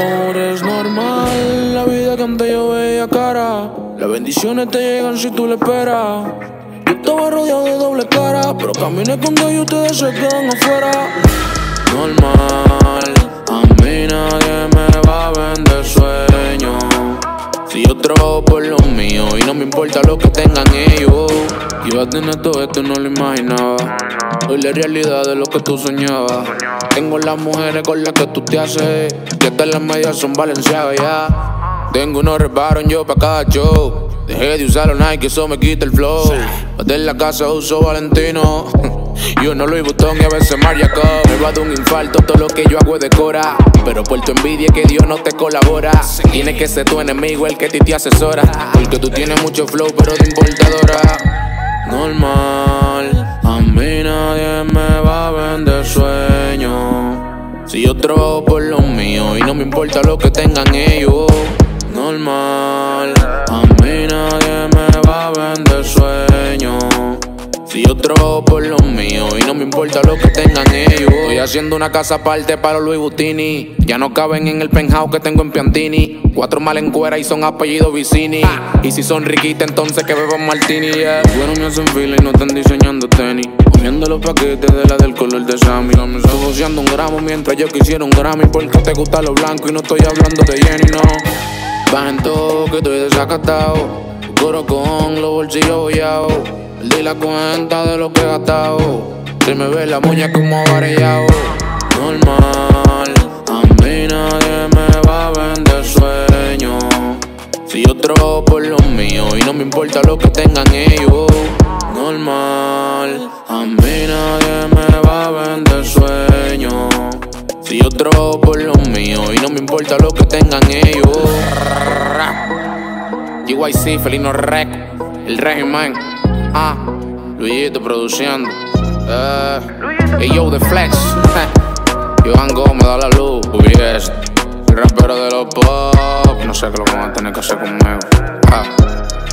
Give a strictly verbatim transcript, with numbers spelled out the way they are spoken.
ahora es normal. La vida que antes yo veía cara. Las bendiciones te llegan si tú le esperas. Yo estaba rodeado de doble cara, pero caminé con Dios y ustedes se quedan afuera. Normal, a mí nadie me va a vender sueño. Si yo trabajo por lo mío y no me importa lo que tengan ellos. Iba a tener todo esto, no lo imaginaba. Hoy la realidad de lo que tú soñabas. Tengo las mujeres con las que tú te haces, que hasta las medias son valenciagas ya. Tengo unos reparos yo pa' cada show. Dejé de usar los Nike, eso me quita el flow. Desde la casa uso Valentino. Yo no Louis Vuitton y a veces Maria Cup. Me va de un infarto, todo lo que yo hago es decora. Pero por tu envidia que Dios no te colabora. Tiene que ser tu enemigo el que a ti te asesora. Porque tú tienes mucho flow pero de importadora. Normal, a mí nadie me va a vender sueño. Si yo trabajo por lo mío y no me importa lo que tengan ellos. Normal, a mí nadie me va a vender sueño. Si yo trabajo por lo mío y no me importa lo que tengan ellos. Estoy haciendo una casa aparte para los Louis Vuittini. Ya no caben en el penthouse que tengo en Piantini. Cuatro mal en cuera y son apellidos Vicini. Y si son riquitas entonces que beban martini, yeah. Bueno, me hacen fila y no están diseñando tenis. Comiendo los paquetes de la del color de Sammy. Estoy boceando un gramo mientras yo quisiera un Grammy. Porque te gusta lo blanco y no estoy hablando de Jenny, no. Bajen todo que estoy desacatado. Coro con los bolsillos bollados. Perdí la cuenta de lo que he gastado. Se me ve la muñeca como varellado. Normal, a mí nadie me va a vender sueño. Si yo trabajo por lo mío y no me importa lo que tengan ellos. Normal, a mí nadie me va a vender sueño. Si yo trabajo por lo mío y no me importa lo que tengan ellos. G Y C, Felino Rec, el régimen. Ah, Luisito produciendo. Eh, hey yo, The Flex. Johan Gómez da la luz. Hubiese rapero de los pop. No sé qué lo van a tener que hacer conmigo. Ah.